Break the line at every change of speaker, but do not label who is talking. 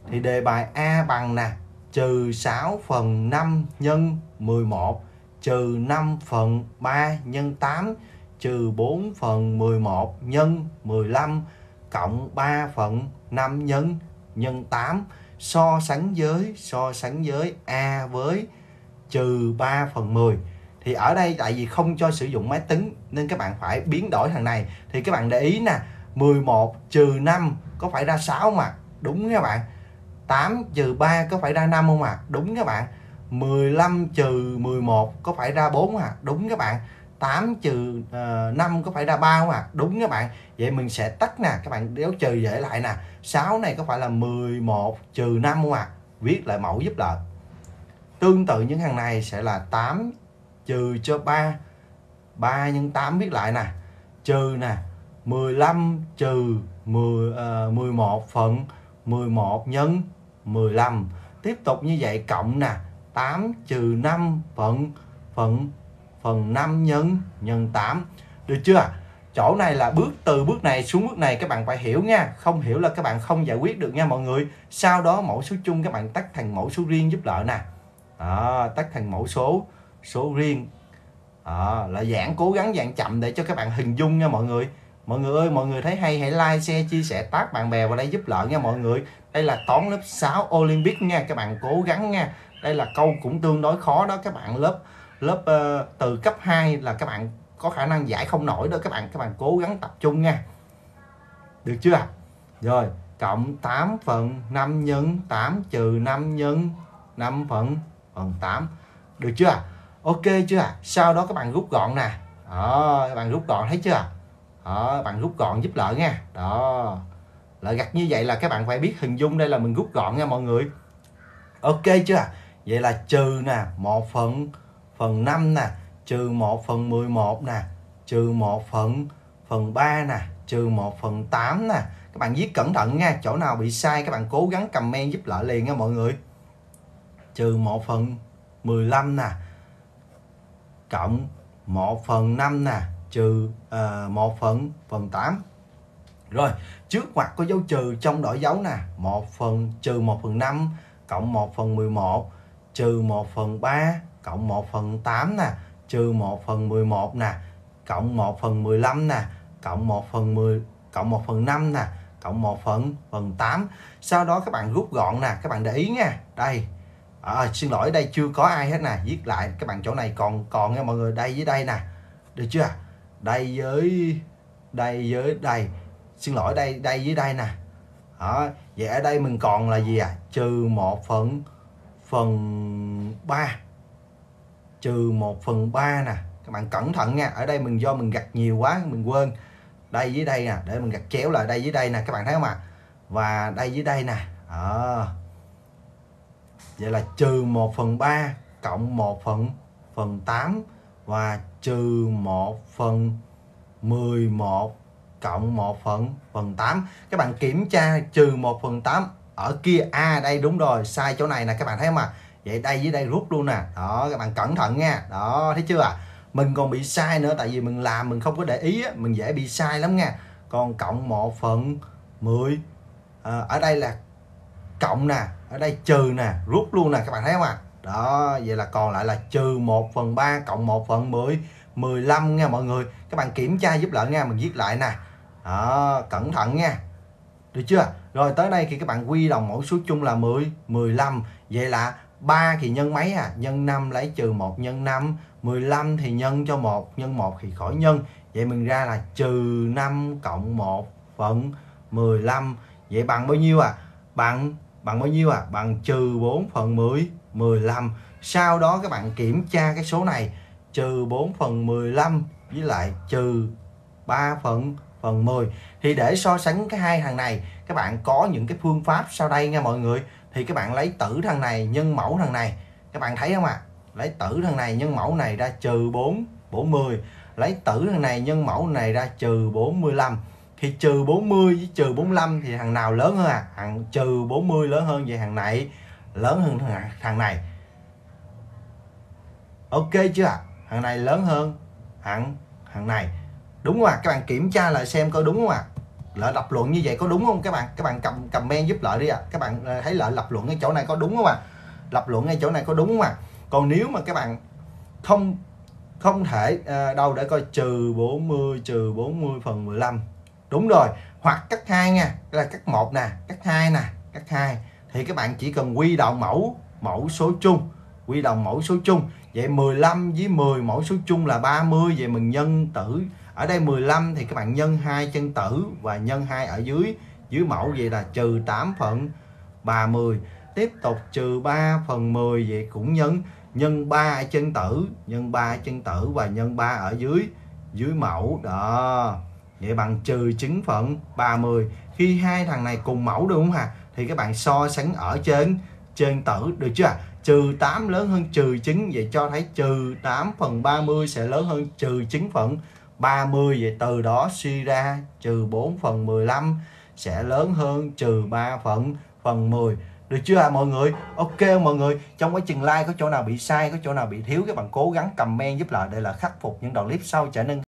Thì đề bài A bằng nè, trừ 6 phần 5 nhân 11 trừ 5 phần 3 nhân 8 trừ 4 phần 11 nhân 15 cộng 3 phần 5 nhân 8. So sánh với A với trừ 3 phần 10. Thì ở đây tại vì không cho sử dụng máy tính nên các bạn phải biến đổi thằng này. Thì các bạn để ý nè, 11 trừ 5 có phải ra 6 mà? Đúng các bạn. 8 trừ 3 có phải ra 5 không ạ? Đúng các bạn. 15 trừ 11 có phải ra 4 à? Đúng các bạn. 8 trừ 5 có phải ra 3 không ạ? Đúng các bạn. Vậy mình sẽ tách nè, các bạn đéo trừ dễ lại nè. 6 này có phải là 11 trừ 5 không ạ? Viết lại mẫu giúp lợi. Tương tự những hàng này sẽ là 8 trừ cho 3, 3 nhân 8 viết lại nè, trừ nè, 15 trừ 11 phần 11 nhân 15. Tiếp tục như vậy cộng nè, 8 trừ 5 phần 5 nhân 8. Được chưa? Chỗ này là từ bước này xuống bước này các bạn phải hiểu nha. Không hiểu là các bạn không giải quyết được nha mọi người. Sau đó mẫu số chung các bạn tách thành mẫu số riêng giúp lợi nè. Đó, tách thành mẫu số riêng. Là dạng cố gắng dạng chậm để cho các bạn hình dung nha mọi người. Mọi người ơi, mọi người thấy hay hãy like, share, chia sẻ, tag bạn bè vào đây giúp lợi nha mọi người. Đây là toán lớp 6 Olympic nha, các bạn cố gắng nha. Đây là câu cũng tương đối khó đó các bạn, lớp từ cấp 2 là các bạn có khả năng giải không nổi đó các bạn cố gắng tập trung nha. Được chưa? Rồi, cộng 8 phần 5 nhân 8 trừ 5 nhân 5 phần 8. Được chưa? Ok chưa? Sau đó các bạn rút gọn nè. Đó, các bạn rút gọn thấy chưa? Đó, các bạn rút gọn giúp lợi nha. Đó. Lợi gạch như vậy là các bạn phải biết hình dung đây là mình rút gọn nha mọi người. Ok chưa? Vậy là trừ nè, 1 phần 5 nè, trừ 1 phần 11 nè, trừ 1 phần 3 nè, trừ 1 phần 8 nè. Các bạn viết cẩn thận nha, chỗ nào bị sai các bạn cố gắng comment giúp lợi liền nha mọi người. Trừ 1 phần 15 nè, cộng 1 phần 5 nè, trừ 1 phần 8. Rồi, trước ngoặc có dấu trừ trong đổi dấu nè, trừ 1 phần 5 cộng 1 phần 11 trừ 1 phần 3 cộng 1 phần 8 nè, trừ 1 phần 11 nè, cộng 1 phần 15 nè, cộng 1 phần 5 nè, cộng 1 phần 8. Sau đó các bạn rút gọn nè, các bạn để ý nha. Đây. Xin lỗi đây chưa có ai hết nè, viết lại các bạn chỗ này còn nha mọi người, đây với đây nè. Được chưa? Đây với đây. Xin lỗi đây với đây nè. Đó, vậy ở đây mình còn là gì à? Trừ 1 phần 3. Trừ 1 phần 3 nè. Các bạn cẩn thận nha. Ở đây mình do mình gạch nhiều quá mình quên. Đây với đây nè, để mình gạch chéo lại đây với đây nè, các bạn thấy không ạ? Và đây với đây nè. Vậy là trừ 1 phần 3 cộng 1 phần 8 và trừ 1 phần 11 cộng 1 phần 8. Các bạn kiểm tra trừ 1 phần 8 ở kia. Đây đúng rồi, sai chỗ này nè các bạn thấy không ạ? Vậy đây với đây rút luôn nè. Đó, các bạn cẩn thận nha. Đó, thấy chưa ạ? Mình còn bị sai nữa tại vì mình làm mình không có để ý á, mình dễ bị sai lắm nha. Còn cộng 1 phần 10. Ở đây là cộng nè, ở đây trừ nè, rút luôn nè các bạn thấy không ạ? Đó, vậy là còn lại là trừ 1 phần 3 cộng 1 phần 15 nha mọi người. Các bạn kiểm tra giúp lợi nha, mình viết lại nè. Đó, cẩn thận nha. Được chưa? Rồi tới đây thì các bạn quy đồng mẫu số chung là 15. Vậy là 3 thì nhân mấy à? Nhân 5 lấy trừ 1 nhân 5. 15 thì nhân cho 1, nhân 1 thì khỏi nhân. Vậy mình ra là trừ 5 cộng 1 phần 15. Vậy bằng bao nhiêu à? Bằng bao nhiêu à? Bằng trừ 4 phần 15. Sau đó các bạn kiểm tra cái số này, trừ 4 phần 15 với lại trừ 3 phần 10. Thì để so sánh cái hai thằng này, các bạn có những cái phương pháp sau đây nha mọi người. Thì các bạn lấy tử thằng này nhân mẫu thằng này. Các bạn thấy không ạ? Lấy tử thằng này nhân mẫu này ra trừ 40. Lấy tử thằng này nhân mẫu này ra trừ 45. Thì trừ 40 với trừ 45 thì thằng nào lớn hơn à? Thằng trừ 40 lớn hơn, vậy thằng này lớn hơn thằng này. Ok chưa ạ? Thằng này lớn hơn thằng này. Đúng không ạ? Các bạn kiểm tra lại xem coi đúng không ạ? Lợi lập luận như vậy có đúng không các bạn? Các bạn comment giúp Lợi đi ạ. Các bạn thấy Lợi lập luận cái chỗ này có đúng không ạ? Lập luận ngay chỗ này có đúng không ạ? Còn nếu mà các bạn không thể đâu để coi, trừ 40 phần 15. Đúng rồi. Hoặc cách 2 nha, đây là cách 1 nè, cách 2 nè, cách 2 thì các bạn chỉ cần quy đồng mẫu số chung, quy đồng mẫu số chung. Vậy 15 với 10 mẫu số chung là 30, vậy mình nhân tử. Ở đây 15 thì các bạn nhân 2 chân tử và nhân 2 ở dưới mẫu, vậy là trừ 8 phần 30. Tiếp tục trừ 3 phần 10, vậy cũng nhân 3 ở chân tử, nhân 3 ở chân tử và nhân 3 ở dưới mẫu. Đó. Vậy bằng trừ 9 phần 30. Khi hai thằng này cùng mẫu đúng không hả? Thì các bạn so sánh ở trên tử, được chưa? Trừ 8 lớn hơn trừ 9, vậy cho thấy trừ 8 phần 30 sẽ lớn hơn trừ 9 phần 30. Vậy từ đó suy ra trừ 4 phần 15 sẽ lớn hơn trừ 3 phần 10. Được chưa ạ mọi người? Ok mọi người, trong quá trình like có chỗ nào bị sai, có chỗ nào bị thiếu, các bạn cố gắng comment giúp Lợi để là khắc phục những đoạn clip sau trở nên